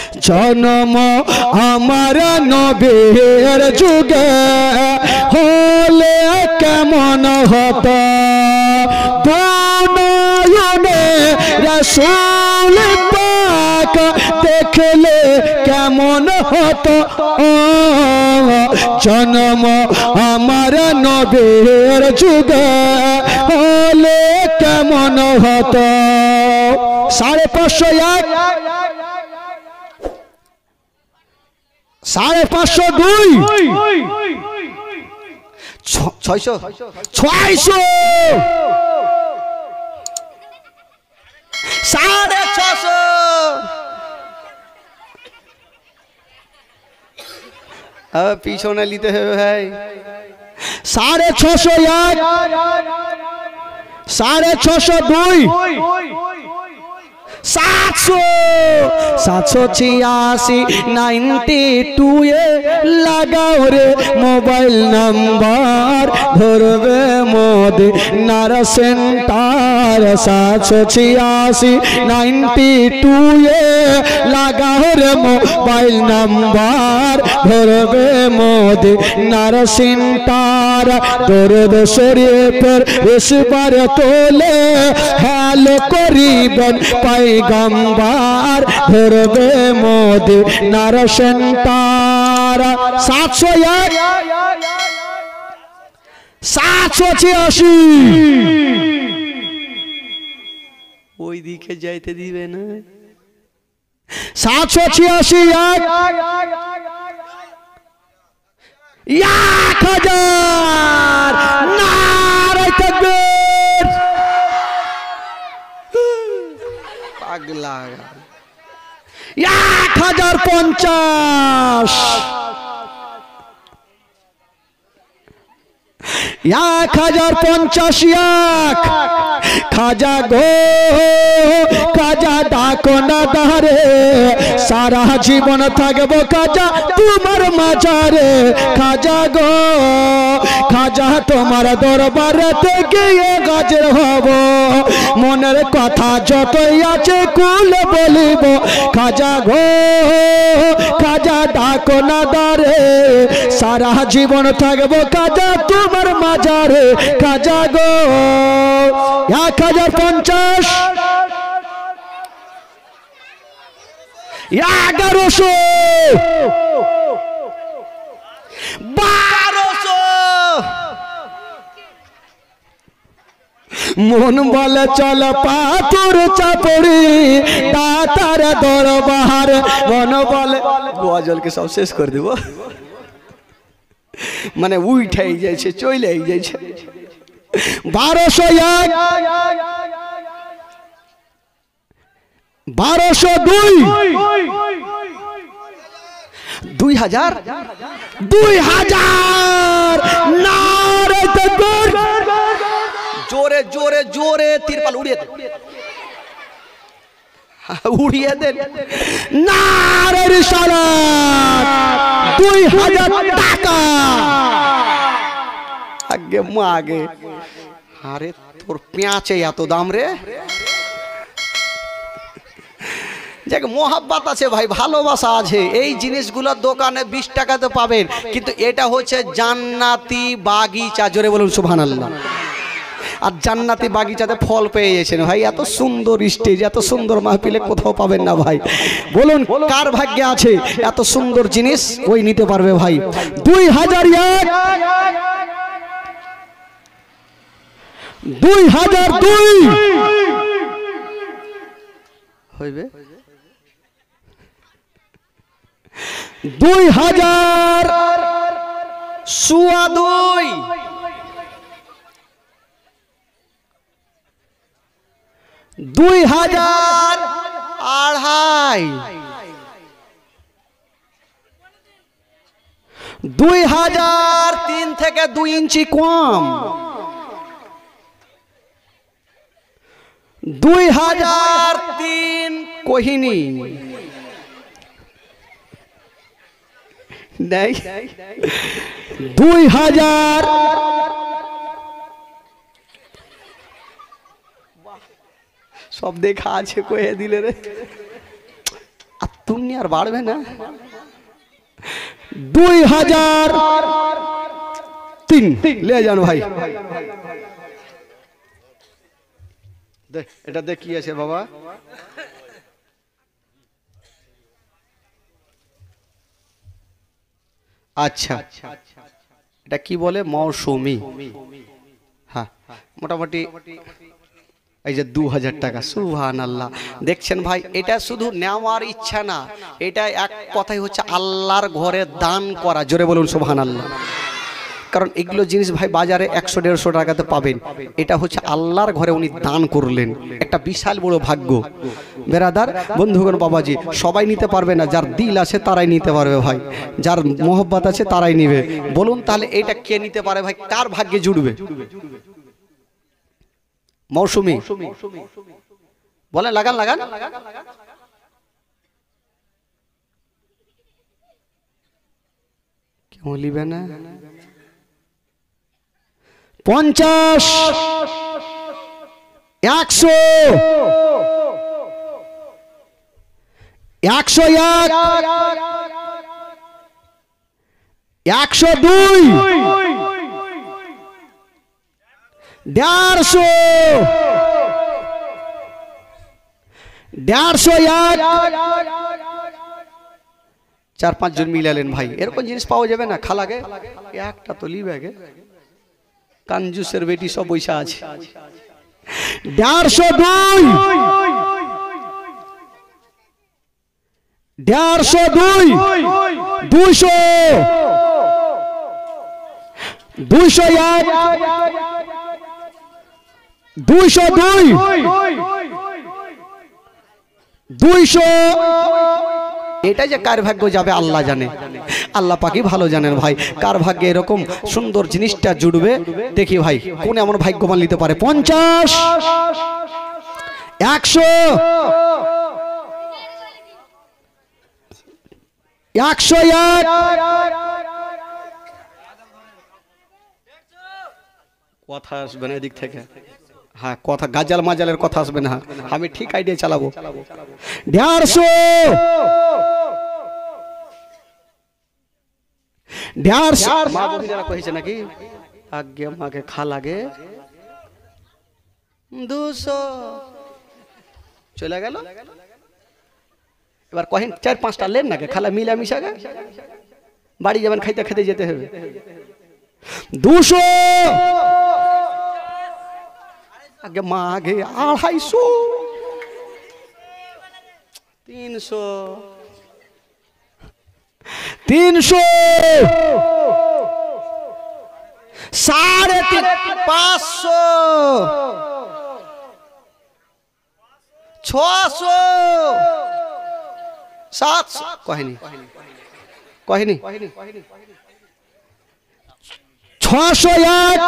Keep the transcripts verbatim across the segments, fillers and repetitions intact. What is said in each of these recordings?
জন্ম আমার নবীর যুগে হলে কেমন হতো নয়নে রাসূল পাক দেখলে কেমন হতো জন্ম আমার নবীর যুগে হলে কেমন হতো সাড়ে পাঁচশো এক সাড়ে পাঁচশো দুই ছয়শো ছয়শো সাড়ে ছশো পিছনে নিতে হবে ভাই সাড়ে ছশো এক साढ़े छः सौ दुई सात सौ सात सौ छियासी नाइन्टी टू लगाओ रे मोबाइल नंबर धरबे मोदी नार सेंटर सात सौ छियासी नाइन्टी टू लगाओ रे मोबाइल नंबर धरबे मोदी नार सेंटर दर्द शरीफेर इस बार तोले हेलो करीबन पैगंबर धरबे मोदी नार सेंटर सात सौ एक सात सौ छियासी ওই দিকে যাইতে দিবে না सात सौ छियासी एक एक हजार नारे तकबीर पागला एक हजार पंचाश एक हजार पंचाश एक खाजा गो खाजा डाको ना दारे सारा जीवन थाकबो खाजा तुम्हार माजारे खाजा गो खाजा तुम्हार दरबारेते गिये हाजिर हबो मनेर कथा जतई आछे खुले बलिबो खाजा गो खाजा डाको ना दारे सारा जीवन थाकबो खाजा तुम्हार माजारे खाजा गो एक हजार पंचाश एगारोशो बारोशो मन बोले चल पाथर चापड़ी दातार दरबार मन बोले गजल के सब शेष कर देव माने उठाई जाए चले जाए बारोशो एक बारोशो दुई दुई हजार दुई हजार नारे तकबीर जोरे जोरे जोरे तिरपाल उड़िए उड़िए दे नारे रिसालात दुई हजार टाका आगे मु आगे अरे तोर पेঁয়াচে এত দাম রে যাক মোহাব্বত আছে ভাই ভালোবাসা আছে এই জিনিসগুলো দোকানে বিশ টাকাতে পাবেন কিন্তু এটা হচ্ছে জান্নাতি বাগিচা জোরে বলুন সুবহানাল্লাহ আর জান্নাতি বাগিচাতে ফল পেয়ে গেছেন ভাই এত সুন্দর স্টেজ এত সুন্দর মাহফিলে কোথাও পাবেন না ভাই বলুন কার ভাগ্যে আছে এত সুন্দর জিনিস ওই নিতে পারবে ভাই দুই হাজার এক দুই হাজার দুই হইবে দুই হাজার সুয়া দুই দুই হাজার আড়াই দুই হাজার তিন থেকে দুই ইঞ্চি কম দুই হাজার তিন কোহিনী नहीं দুই হাজার सब देखा আছে কয়ে দিলে রে আর তুমি আর বাড়বে না। দুই হাজার তিন লে যান ভাই। দেখ এটা দেখ কি আছে বাবা। আচ্ছা এটা কি বলে মৌসুমি। হ্যাঁ মোটামুটি এই যে দু হাজার টাকা। সুবহানাল্লাহ। দেখছেন ভাই এটা শুধু নেওয়ার ইচ্ছা না, এটা এক কথাই হচ্ছে আল্লাহর ঘরে দান করা। জোরে বলুন সুবহানাল্লাহ। কারণ এগুলো জিনিস ভাই বাজারে একশো দেড়শো টাকাতে পাবেন, এটা হচ্ছে আল্লাহর ঘরে উনি দান করলেন, একটা বিশাল বড় ভাগ্য। বেরাদার বন্ধুগণ বাবাজি সবাই নিতে পারবে না, যার দিল আছে তারাই নিতে পারবে ভাই, যার মোহব্বত আছে তারাই নিবে। বলুন তাহলে এটা কে নিতে পারে ভাই, কার ভাগ্যে জুড়বে? মৌসুমি বলেন, লাগান লাগান। কেউ নিবে না? পঞ্চাশ, একশো, একশো এক, একশো দুই, দেড়শো, দেড়শো এক। চার পাঁচ জন মিলালেন ভাই, এরকম জিনিস পাওয়া যাবে না। খালাগে একটা তো লিবে গে, কাঞ্জুসের বেটি সব বৈশা আছে। দেড়শো দুই, দেড়শো দুই, দুইশো, দুইশো এক, দুইশো দুই, দুইশো। এটা যে কার ভাগ্য যাবে আল্লাহ জানে, আল্লাহ পাকি ভালো জানেন ভাই কার ভাগ্যে এরকম সুন্দর জিনিসটা জুড়বে। দেখি ভাই কোন এমন ভাগ্যবান নিতে পারে। পঞ্চাশ, একশো, একশো এক, কথা আসবে না এদিক থেকে। হ্যাঁ কথা গাজাল মাজালের কথা আসবে না, আমি ঠিক আইডিয়া চালাবো। দেড়শো, দেড়শো। মা বহিনীরা কইছে নাকি আগে মাকে খা লাগে। দুশো চলে গেল। এবার কহেন চার পাঁচটা লেন নাকি খালা মিলা মিশা গে, বাড়ি যাবেন খাইতে খেতে যেতে হবে। দুশো, আগে মা আগে আড়াইশো, তিনশো, তিনশো, সাড়ে তিন, পাঁচশো, ছশো, সাতশো। কহেনি কহেনি ছশো এক।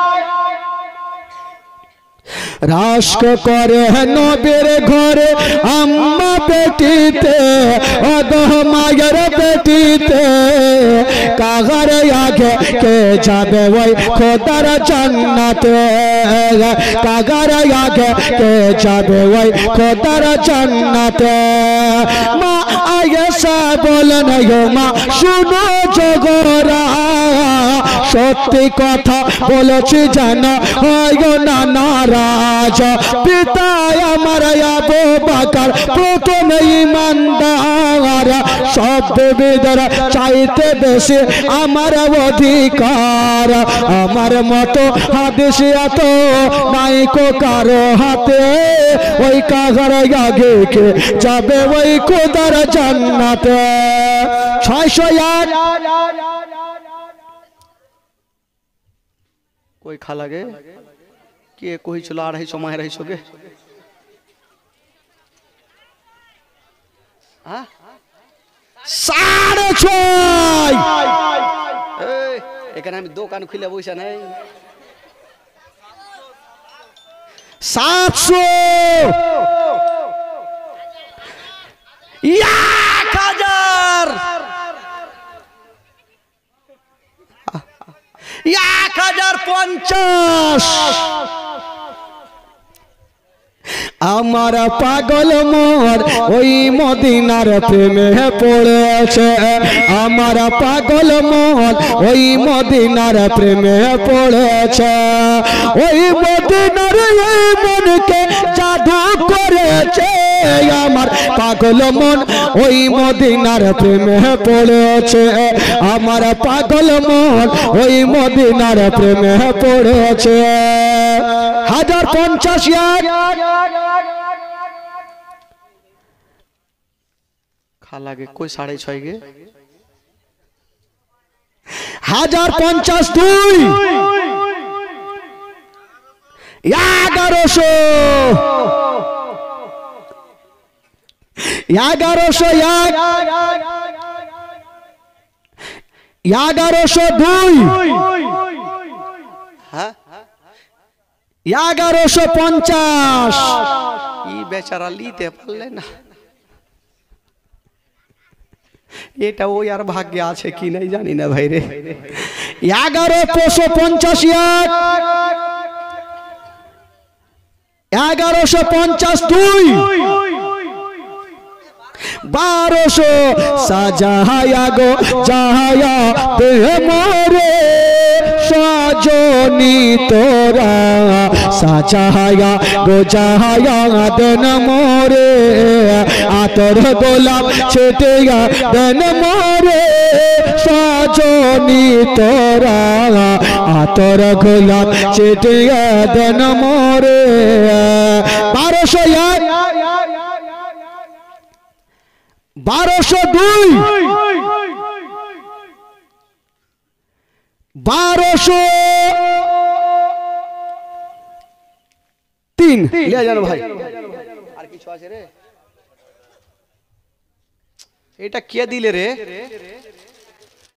রাষ্ট্র করে নবীর ঘরে আম্মা পেটিতে, অদহ মায়ের পেটিতে, কাগার আগে কে যাবে ওই খোদার জান্নাতে, কাগার আগে কে যাবে ওই খোদার জান্নাতে। মা আয়েশা বলেন মা শুনো জগরা, সত্যি কথা বলেছি জানো হয় না নারাজ। পিতা আমার আবু বকর প্রথম ঈমানদার, সব বিবিদের চাইতে বেশি আমার অধিকার। আমার মতো হাদিস এত নাই কো কারো হাতে, ওই কাগার আগে কে যাবে ওই খোদার জান্নাতে। ছয়শো এক। কই খালাগে কে কইছিল আড়াইশো মায়ের আড়াইশো গে? সাড়ে ছয়। এখানে আমি দোকান খুলে বসে নাই। সাতশো, এক হাজার, এক হাজার পঞ্চাশ, আমার পাগল মোর ওই মদিনার প্রেমে পড়েছে আমার পাগল মোর ওই মদিনার প্রেমে পড়েছে ওই মদিনার এই মনকে জাদু করেছে আমার পাগল মন ওই মদিনার প্রেমে পড়েছে আমার পাগল মন ওই মদিনার প্রেমে পড়েছে হাজার পঞ্চাশ লাগে কই সাড়ে ছয় গে হাজার পঞ্চাশ দুই এগারোশো এগারোশো এক এগারোশো দুই হ্যাঁ এগারোশো পঞ্চাশ ই বেচারা লিতে পারলে না এটা ওই আর ভাগ্যে আছে কি নাই জানি না ভাই রে এগারোশো পঞ্চাশ এক এগারোশো পঞ্চাশ দুই বারোশো সাজায়া গো যাহায়া দেহ মোরে সজনী তোরা সাজায়া গো যাহায়া দেন মোরে আতর গোলাপ ছেটিয়া দেন মোরে সজনী তোরা আতর গোলাপ ছেটিয়া দেন মোরে বারোশো এক বারোশো দুই বারোশো তিন জানো ভাই আর কিছু আছে রে এটা কে দিলে রে